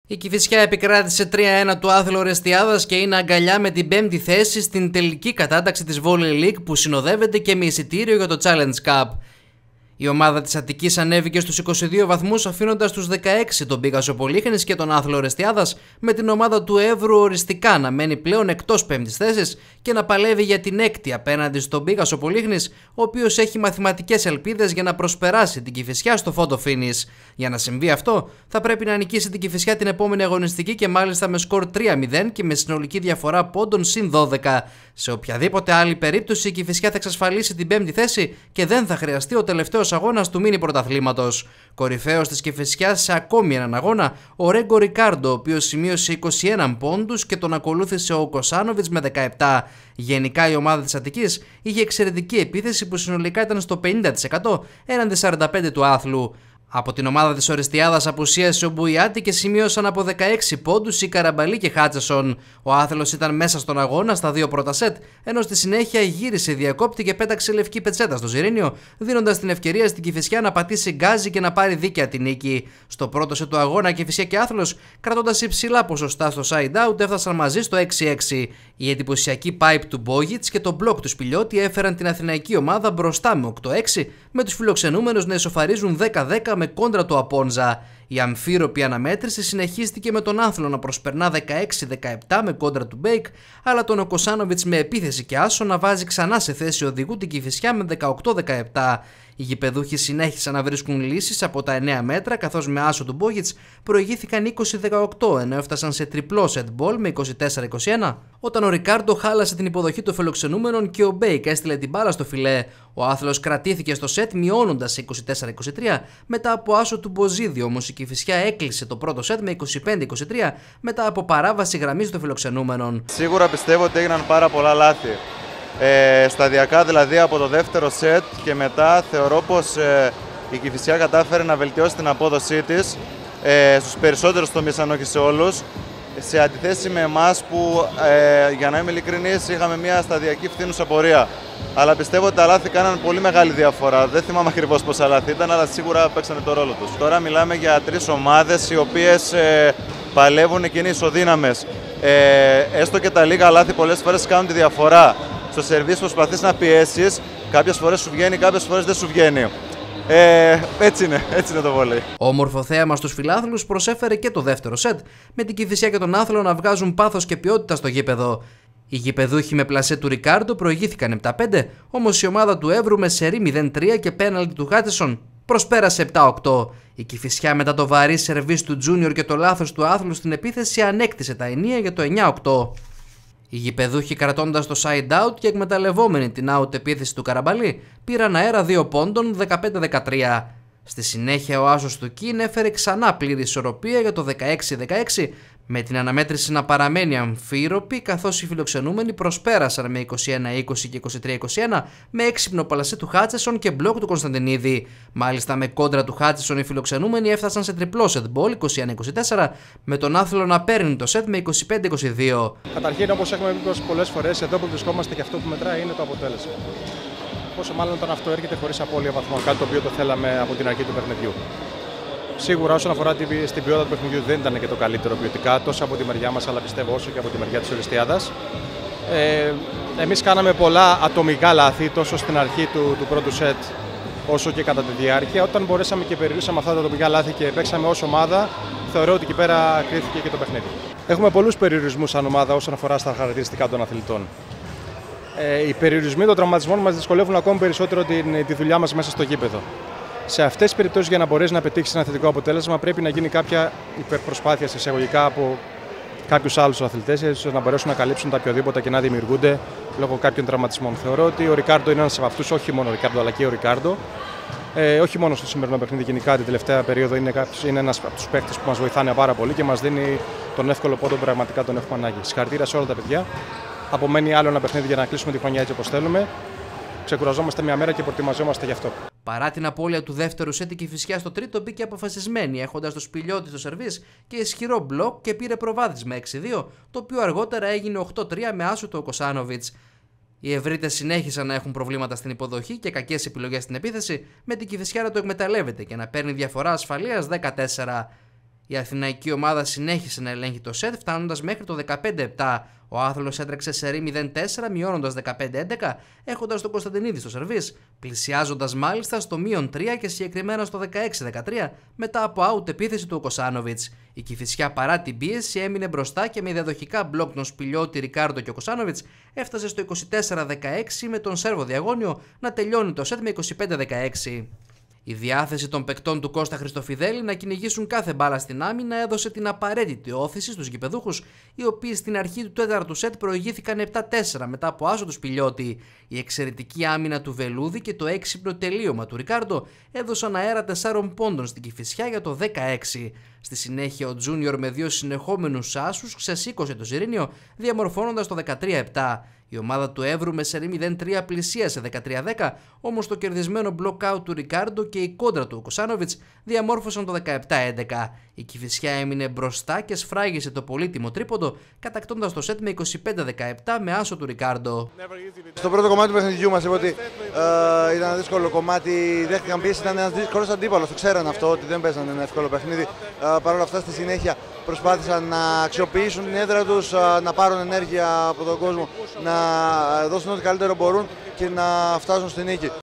Η Κηφισιά επικράτησε 3-1 του Άθλου Ορεστιάδας και είναι αγκαλιά με την 5η θέση στην τελική κατάταξη της Volley League που συνοδεύεται και με εισιτήριο για το Challenge Cup. Η ομάδα της Αττικής ανέβηκε στους 22 βαθμούς αφήνοντας τους 16 τον Πίγασο Πολύχνης και τον Άθλο Ορεστιάδας, με την ομάδα του Εύρου οριστικά να μένει πλέον εκτός 5ης θέσης και να παλεύει για την 6η απέναντι στον Πίγασο Πολύχνης, ο οποίος έχει μαθηματικές ελπίδες για να προσπεράσει την Κηφισιά στο photo finish. Για να συμβεί αυτό, θα πρέπει να νικήσει την Κηφισιά την επόμενη αγωνιστική και μάλιστα με σκορ 3-0 και με συνολική διαφορά πόντων συν 12. Σε οποιαδήποτε άλλη περίπτωση, η Κηφισιά θα εξασφαλίσει την 5η θέση και δεν θα χρειαστεί ο τελευταίος αγώνας του μίνι πρωταθλήματος. Κορυφαίος της Κηφισιάς σε ακόμη έναν αγώνα, ο Ρέγκο Ρικάρντο, ο οποίος σημείωσε 21 πόντους και τον ακολούθησε ο Κοσάνοβιτς με 17. Γενικά η ομάδα της Αττικής είχε εξαιρετική επίθεση που συνολικά ήταν στο 50% έναντι 45% του Άθλου. Από την ομάδα της Ορεστιάδας απουσίασε ο Μπουιάτη και σημείωσαν από 16 πόντους οι Καραμπαλή και Χάτσεσον. Ο Άθλος ήταν μέσα στον αγώνα στα δύο πρώτα σετ, ενώ στη συνέχεια γύρισε διακόπτη και πέταξε λευκή πετσέτα στο Ζιρήνιο, δίνοντας την ευκαιρία στην Κηφισιά να πατήσει γκάζι και να πάρει δίκαια την νίκη. Στο πρώτο σετ του αγώνα, Κηφισιά και Άθλος, κρατώντας υψηλά ποσοστά στο side out, έφτασαν μαζί στο 6-6. Η εντυπωσιακή pipe του Μπόγιτς και το μπλοκ του Σπηλιώτη έφεραν την αθηναϊκή ομάδα μπροστά με 8-6, με τους φιλοξενούμενους να ισοφαρίζουν 10-10 με κόντρα του Απόντζα. Η αμφίροπη αναμέτρηση συνεχίστηκε με τον Άθλο να προσπερνά 16-17 με κόντρα του Μπέικ, αλλά τον Κοσάνοβιτς με επίθεση και άσο να βάζει ξανά σε θέση οδηγού την Κηφισιά με 18-17. Οι γηπεδούχοι συνέχισαν να βρίσκουν λύσεις από τα 9 μέτρα, καθώς με άσο του Μπόγιτς προηγήθηκαν 20-18, ενώ έφτασαν σε τριπλό σετ μπολ με 24-21, όταν ο Ρικάρντο χάλασε την υποδοχή των φιλοξενούμενων και ο Μπέικ έστειλε την μπάλα στο φιλέ. Ο Άθλος κρατήθηκε στο σετ μειώνοντας 24-23 μετά από άσο του Μποζίδη, όμως η Κηφισιά έκλεισε το πρώτο σετ με 25-23 μετά από παράβαση γραμμής των φιλοξενούμενων. Σίγουρα πιστεύω ότι έγιναν πάρα πολλά λάθη. Σταδιακά δηλαδή από το δεύτερο σετ και μετά θεωρώ πως η Κηφισιά κατάφερε να βελτιώσει την απόδοσή της στους περισσότερους τομείς, αν όχι σε όλους, σε αντιθέση με εμάς που για να είμαι ειλικρινής είχαμε μια σταδιακή φθήνουσα πορεία. Αλλά πιστεύω ότι τα λάθη κάναν πολύ μεγάλη διαφορά. Δεν θυμάμαι ακριβώς πόσα λάθη ήταν, αλλά σίγουρα παίξανε το ρόλο τους. Τώρα μιλάμε για τρεις ομάδες οι οποίες παλεύουν και είναι ισοδύναμες. Έστω και τα λίγα λάθη πολλές φορές κάνουν τη διαφορά. Στο σερβίς προσπαθείς να πιέσεις, κάποιες φορές σου βγαίνει, κάποιες φορές δεν σου βγαίνει. Έτσι είναι το βόλεϊ. Όμορφο θέαμα στους φιλάθλους προσέφερε και το δεύτερο σετ, με την Κηφισιά και τον Άθλο να βγάζουν πάθος και ποιότητα στο γήπεδο. Οι γηπεδούχοι με πλασέ του Ρικάρντο προηγήθηκαν 7-5, όμως η ομάδα του Εύρου με σερί 0-3 και πέναλτι του Χάτσεσον προσπέρασε 7-8. Η Κηφισιά μετά το βαρύ σερβίς του Τζούνιορ και το λάθος του Άθλου στην επίθεση ανέκτησε τα ενία για το 9-8. Οι γηπεδούχοι, κρατώντας το side out και εκμεταλλευόμενοι την out επίθεση του Καραμπαλή, πήραν αέρα 2 πόντων 15-13. Στη συνέχεια ο άσος του Κιν έφερε ξανά πλήρη ισορροπία για το 16-16, με την αναμέτρηση να παραμένει αμφίροπη, καθώς οι φιλοξενούμενοι προσπέρασαν με 21-20 και 23-21 με έξυπνο παλασέ του Χάτσεσον και μπλοκ του Κωνσταντινίδη. Μάλιστα με κόντρα του Χάτσεσον οι φιλοξενούμενοι έφτασαν σε τριπλό σετ μπολ 21-24, με τον Άθλο να παίρνει το σετ με 25-22. Καταρχήν, όπως έχουμε πει πολλές φορές, εδώ που βρισκόμαστε και αυτό που μετράει είναι το αποτέλεσμα. Πόσο μάλλον όταν αυτό έρχεται χωρίς απώλεια βαθμών, κάτι το οποίο το θέλαμε από την αρχή του παιχνιδιού. Σίγουρα, όσον αφορά στην ποιότητα του παιχνιδιού, δεν ήταν και το καλύτερο ποιοτικά, τόσο από τη μεριά μας, αλλά πιστεύω όσο και από τη μεριά της Ορεστιάδας. Εμείς κάναμε πολλά ατομικά λάθη, τόσο στην αρχή του πρώτου σετ, όσο και κατά τη διάρκεια. Όταν μπορέσαμε και περιορίσαμε αυτά τα ατομικά λάθη και παίξαμε ως ομάδα, θεωρώ ότι εκεί πέρα κρίθηκε και το παιχνίδι. Έχουμε πολλούς περιορισμούς σαν ομάδα όσον αφορά στα χαρακτηριστικά των αθλητών. Οι περιορισμοί των τραυματισμών μας δυσκολεύουν ακόμη περισσότερο τη δουλειά μας μέσα στο γήπεδο. Σε αυτές τις περιπτώσεις, για να μπορέσει να πετύχει ένα θετικό αποτέλεσμα, πρέπει να γίνει κάποια υπερπροσπάθεια σε εισαγωγικά από κάποιους άλλους αθλητές, ώστε να μπορέσουν να καλύψουν τα οποιοδήποτε κενά δημιουργούνται λόγω κάποιων τραυματισμών. Θεωρώ ότι ο Ρικάρντο είναι ένας από αυτούς, όχι μόνο ο Ρικάρντο, αλλά και ο Ρικάρντο. Όχι μόνο στο σημερινό παιχνίδι, γενικά την τελευταία περίοδο είναι ένας από τους παίκτες που μας βοηθάνε πάρα πολύ και μας δίνει τον εύκολο πόντο που πραγματικά τον έχουμε ανάγκη. Συγχαρητήρια σε όλα τα παιδιά. Απομένει άλλο ένα παιχνίδι για να κλείσουμε τη χρονιά έτσι όπως θέλουμε. Ξεκουραζόμαστε μια μέρα και προετοιμαζόμαστε γι' αυτό. Παρά την απώλεια του δεύτερου σετ, η Κηφισιά στο τρίτο μπήκε αποφασισμένη, έχοντας το Σπηλιώτη στο σερβίς και ισχυρό μπλοκ και πήρε προβάδισμα 6-2, το οποίο αργότερα έγινε 8-3 με άσο του Κοσάνοβιτς. Οι Ευρύτες συνέχισαν να έχουν προβλήματα στην υποδοχή και κακές επιλογές στην επίθεση, με την Κηφισιά να το εκμεταλλεύεται και να παίρνει διαφορά ασφαλείας 14. Η αθηναϊκή ομάδα συνέχισε να ελέγχει το σετ, φτάνοντας μέχρι το 15-7. Ο Άθλος έτρεξε σε ρι 0-4, μειώνοντας 15-11, έχοντας τον Κωνσταντινίδη στο σερβίς, πλησιάζοντας μάλιστα στο -3 και συγκεκριμένα στο 16-13 μετά από out επίθεση του Κοσάνοβιτς. Η Κηφισιά παρά την πίεση έμεινε μπροστά και με διαδοχικά μπλοκ των Σπηλιώτη, Ρικάρντο και ο Κοσάνοβιτς έφτασε στο 24-16 με τον Σέρβο διαγώνιο να τελειώνει το σετ με 25-16. Η διάθεση των παικτών του Κώστα Χριστοφιδέλη να κυνηγήσουν κάθε μπάλα στην άμυνα έδωσε την απαραίτητη όθηση στους γηπεδούχους, οι οποίοι στην αρχή του 4ου σετ προηγήθηκαν 7-4 μετά από άσο του Σπηλιώτη. Η εξαιρετική άμυνα του Βελούδη και το έξυπνο τελείωμα του Ρικάρντο έδωσαν αέρα 4 πόντων στην Κηφισιά για το 16. Στη συνέχεια ο Τζούνιορ με 2 συνεχόμενους άσους ξεσήκωσε το Ζιρήνιο, διαμορφώνοντας το 13-7. Η ομάδα του Εύρου με σερί 0-3 πλησίασε 13-10, όμως το κερδισμένο block-out του Ρικάρντο και η κόντρα του Κοσάνοβιτς διαμόρφωσαν το 17-11. Η Κηφισιά έμεινε μπροστά και σφράγισε το πολύτιμο τρίποντο, κατακτώντας το σετ με 25-17 με άσο του Ρικάρντο. Στο πρώτο κομμάτι του παιχνιδιού μας είπε ότι ήταν ένα δύσκολο κομμάτι, δέχτηκαν πίεση, ήταν ένας δύσκολος αντίπαλος, το ξέραν αυτό ότι δεν παίζανε ένα εύκολο παιχνίδι. Παρ' όλα αυτά στη συνέχεια προσπάθησαν να αξιοποιήσουν την έδρα τους, να πάρουν ενέργεια από τον κόσμο, να δώσουν ό,τι καλύτερο μπορούν και να φτάσουν στη νίκη.